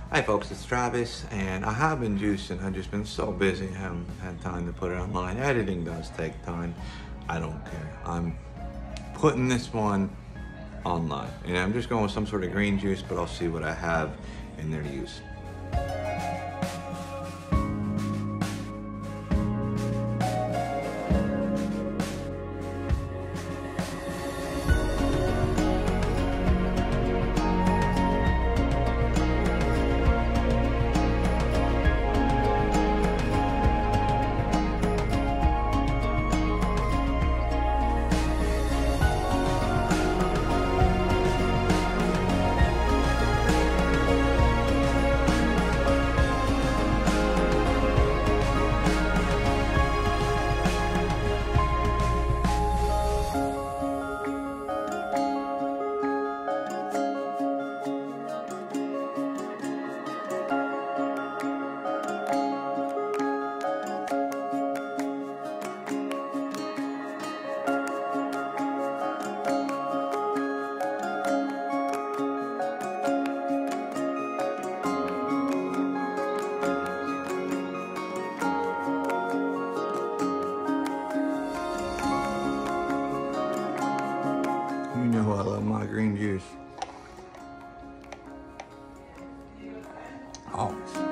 Hi folks, it's Travis, and I have been juicing. I've just been so busy, I haven't had time to put it online. Editing does take time. I don't care. I'm putting this one online, and I'm just going with some sort of green juice, but I'll see what I have in there to use. You know I love my green juice. Always.